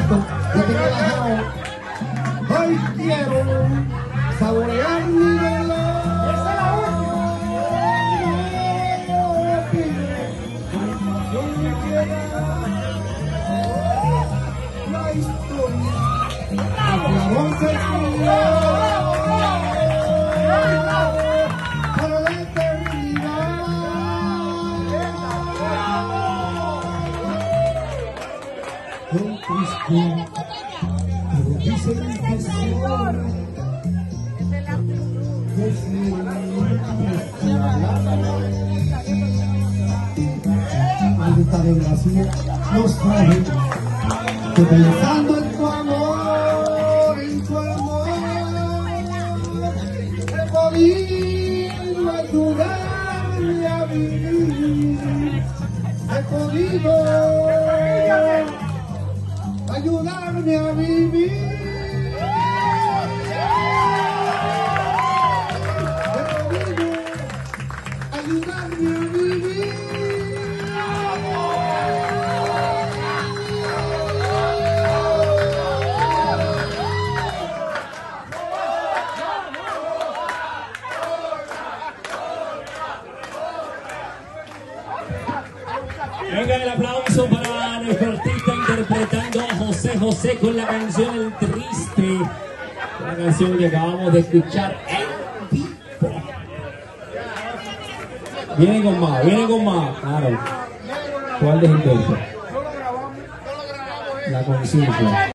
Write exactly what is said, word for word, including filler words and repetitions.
esto, ya que me he bajado. Hoy quiero saborear mi dolor. Esa es la última. La historia, la voz del para la eternidad. Con Cristo, pero dicen que soy maldita desgracia nos trae que pensando en tu amor, en tu amor, he podido ayudarme a vivir, he podido ayudarme a vivir. Ayudarme a vivir. Venga el aplauso para nuestro artista interpretando a José José con la canción El Triste, la canción que acabamos de escuchar en vivo. Viene con más, viene con más, claro. ¿Cuál de gente? La conciencia.